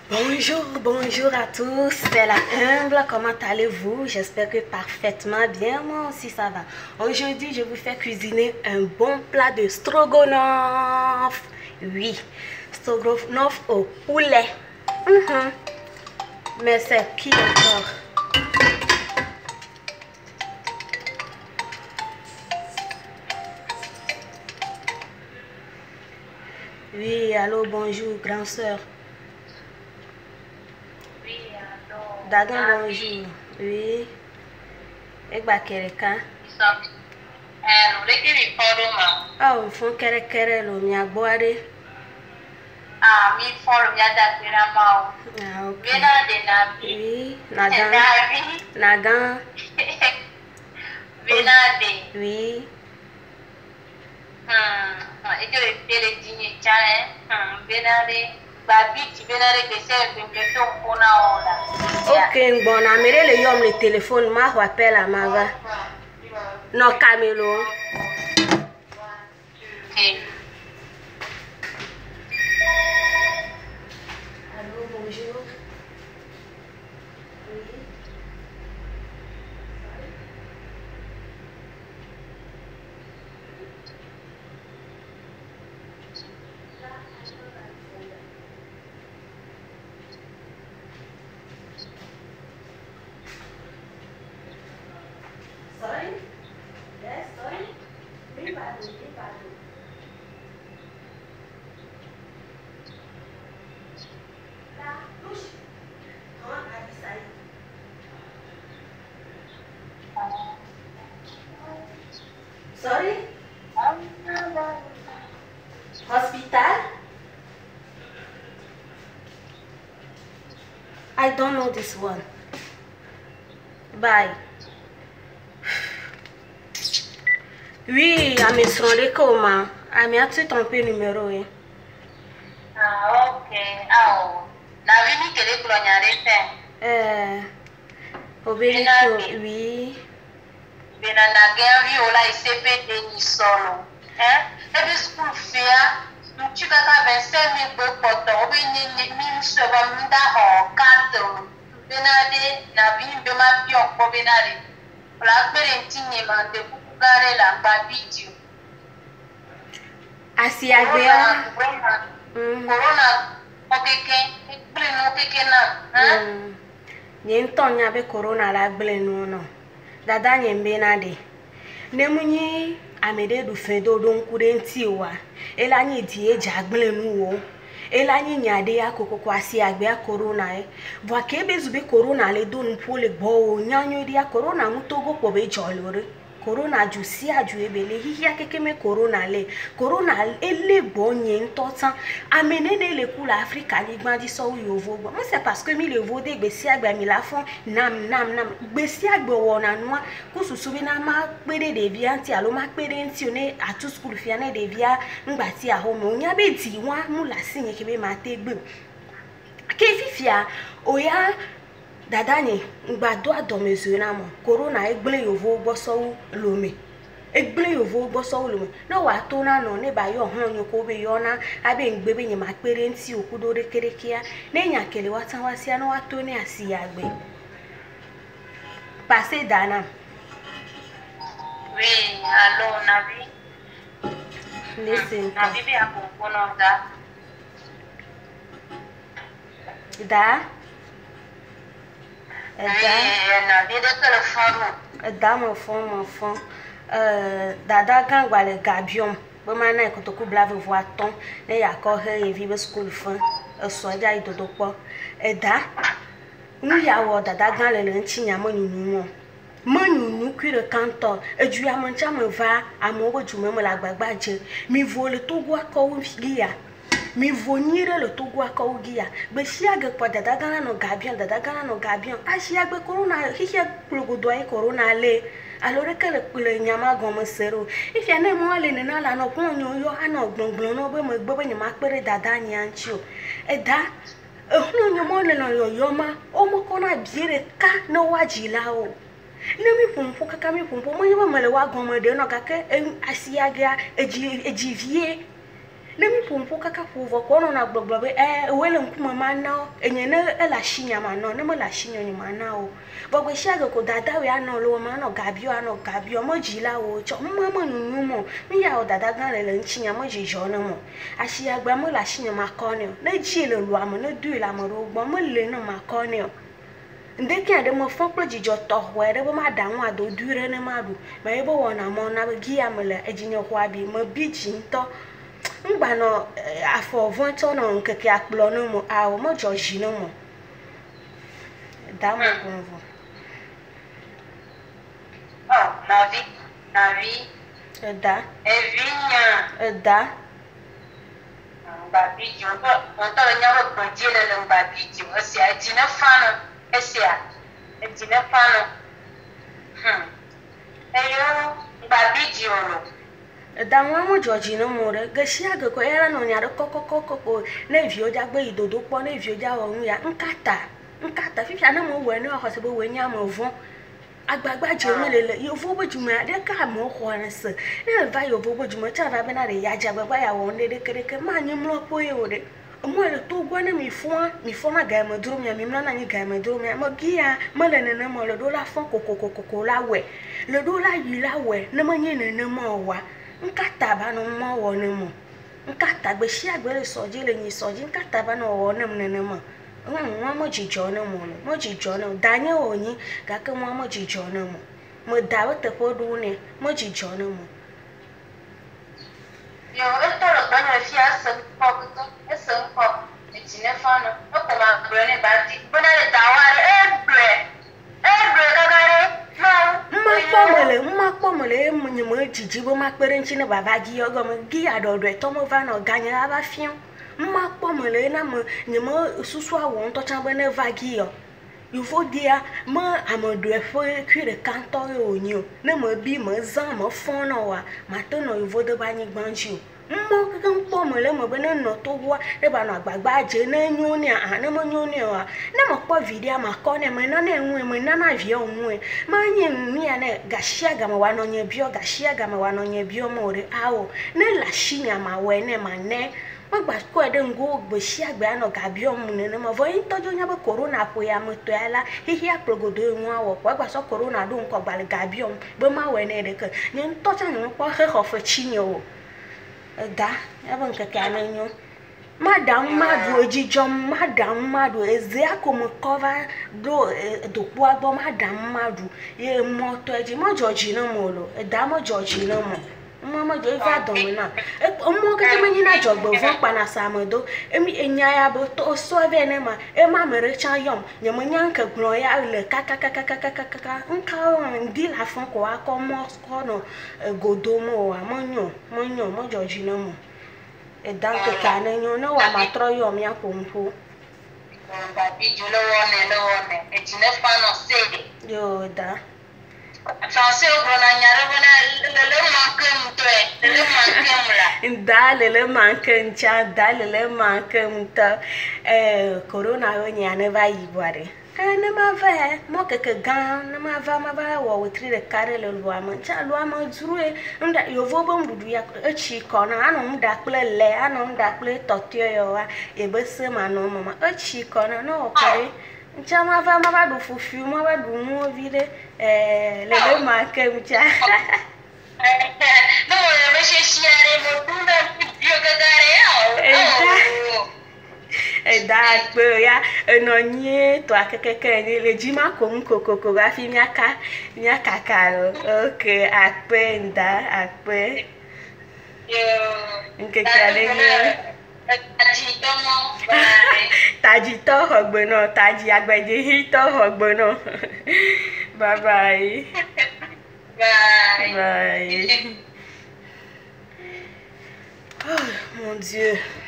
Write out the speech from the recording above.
Bonjour, bonjour à tous, c'est la humble, comment allez-vous? J'espère que parfaitement bien, moi aussi ça va. Aujourd'hui, je vous fais cuisiner un bon plat de stroganoff. Oui, stroganoff au poulet. Mais c'est qui encore? Oui, allô, bonjour, grand soeur. Oui, allô. Dagan, bonjour. Oui. Egba kereka. Oh, fon kere lo mi agbore. Ah, mi follow me that we are now. Ah, ok. We na de na bi. Oui, nagan. Nabi. Nagan. We na de. Oui. Eke le tele dini chane. We na de. Babi ti we na de kese bimbe to kona ola. Ok, bon, na mere le yom le téléphone, ma rappelle à ma va. Non, Camelo. Okay. Allô, bonjour. Oui. Sorry? Yes, sorry? Oui, pardon, oui, pardon. Là, touche. Hein, à ça. Sorry? Hospital? I don't know this one. Bye. Oui, à me sonner comment? À me as-tu ton numéro? Hein? Ah, okay. Ah, na vini kele klonyare te. Obéliko, oui. Bena na gari ola ICP de ni solo. Ebe school fia, mchika ka 25,000 gbe poto, obi ni mi seba mda ho kato. Bena de na bi be ma pi okpo bena de. Ola gbere ntinye ma de kuku gare la gba video. Asi agbea. Corona okeke, gbere no okeke na. Nye ntonya be corona la gbele no no. Dada nye mbena de. Nemunyi amede du fedo don kurenti wa. Ela nye di eja gbele nu wo. Ela nye nyade ya kokoko asi agbea corona e. Bwa kebe zube corona le don pole gbo nyanyo dia corona mutogo po be jolore. Corona ju si aju ebele hiya kekeme corona le. Corona ele gbo nye ntotan. Amenene le kula Afrika ni gbandi so yovo gbo. Moi c'est parce que mi le vode gbesi agba mi la fon nam. Gbesi agba wona noa kususu bi na ma pede de via nti alo ma pede nti one atu school fia na de via ngbati a home onya be di wa mu la sinye kebe ma te gbe. Ke fifia oya dadanye ngbado adomezo na mo corona egble yovo gbo so lome. Egble yovo gbo so lome. No wa to na no ne ba yo hon yo ko be yo na abe ngbebe nye ma pere nti okudo rekerekia ne nya kele watan wasia no wa to ne asi agbe. Passé Dana. Oui, allô, Nabi. Listen. Nabi be akokono da. Da. Nabi de téléphone. Da mon fond. Dada kan gwale gabion. Bo mana ikotoku blave voiton. Ne yakor he vive school fan. Soja idodokpo. Da. Nu ya wo dada gan le ntinya manyunu mo. Manyunu kwire kanto. Eju ya mancha me va amowo jume mo la gbagbaje. Mi vole togo akowo giya. Mi vonire le togo akowo giya. Be siage po dada gan no gabion. Asiagbe corona hihe plogodo ai corona le. Alors que le nyama gomo sero. If ya na mo le na la no ponyo yo ana gbongbon no be mo gbebe nyama pere dada nyanchio. Da ehunu nyomo le no yoyoma o mo kona biere ka no wajila o. Ne mi pompo kaka mi pompo mo yeba male wa gomo de no kaka asiaga ejivie ne mpompo kaka povo ko no na gbogbo wele nkuma mana enye ne ela shinya mana ne mo la shinya ni mana o gbogbo shiaga ko dada we ano lo ma no gabio mo jila o cho mo nyunyu mo mi ya o dada gan le nchinya mo jijo no mo ashia gba mo la shinya makoni na ji le lo amo ne du la mo ro gbo mo le no makoni ndeke ade mo fon pro jijo to were bo ma da nwa do dure ne madu ma ebo wona mo na gi amele ejinye kwa bi mo bi jinto ngba no afọ vonto no nkeke akplo no mo awo mo joji no mo da mo gonvo oh navi da evinya da babi jo to nyawo gbojele lo babi jo osi ajina fano esia ejina fano eyo babi jo lo da nwa mo joji no mo re gashia ga ko era no nya kokokokoko na evio ja gbe idodo po na evio ja ohun ya nkata fifia na mo we ni o se bo we nya mo vun agbagba je melele yo vo bojuma de ka mo ho na se na va yo vo bojuma cha va be na re ya ja gbagba ya won de kereke ma nyi mlo po ye o de mo le to gwa na mi fo na ga ma duro mi mi na nyi ga ma duro mi mo gia mele ne na mo le do la fon kokokoko la we le do la yi la we na ma nyi ne mo wa nkata ba no mo wo ne mo nkata gbe shi agbere soji le nyi soji nkata ba no wo ne ne mo mo jijo ne mo jijo ne danye onyi ga ke mo jijo ne mo dawo te podu ne mo jijo ne mo yo eto lo gbanyo fi asan pokto esen pop etine fano o ko ma gbe ne ba di bona le daware ebre gagare mma kpomele munye mo jiji bo ma pere nchi ne baba gi ogo mo gi adodo to mo va no ganye aba fiun mma kpomele na mo nye mo susu awo nto chan bo ne va gi yo yufo dia ma amodo efo kwire kanto yo onyo na mo bi mo zan mo fon no wa ma to no yufo de ba nyi gbanji mmo kan kpomele mo be no to wa e ba no agbagba je na nyu ni a na mo nyu ni wa na mo kpo video ma ko ne me no na enwe me na na vie onwe ma nye mi ya na gashia ga ma wa no nye bio gashia ga ma wa no nye bio mo re awo na la shinya ma we ne ma ne magba ko ede ngo gbeshi agbe ano gabio mu ne mo vo intojo nya be corona po ya moto ala hihi aprogodo enwu awo po gba so corona do nko gbal gabio be ma we ne de ke nye ntocha nyu po he ho fe chinyo da ya ban ka kana nyu madam madu ojijo madam madu eze akomo cover do po agbo madam madu ye moto eji mo joji na mo lo da mo joji na mo mama jo ifa domina mo ka te na jogbo fun pa na samodo emi enya ya bo to so ve ne ma e ma mere cha yom nye mo nyanka gro ya le kaka nka ndi la fun ko akọ mo ko no godomo wa mo joji na mo e dan ke kana nyo no wa matro yom ya pompo ba bi jo lo wone e jine fa no se yo da Français au Grenanyare, le manque le manque corona ne va y voir. Ne ma va, moi que gan, ne ma va ou tri de carré le loi, mancha loi manjoué, yo vo bon budu chi kona, anon d'acle le, anon d'acle tortue, et besse manon, maman, chi kona, no, carré. Chama va do fufu, ma va do mo vire le manque mcha. No, me chiare mo tuna dio gagare. Da pe ya no nye to akekeke ni le jima ko nkokoko ga fi miaka karo. Okay, akpe nda akpe. Yo. Nkeke ale ni taji to hogbono taji agbeje hi to hogbono bye bye bye oh mon dieu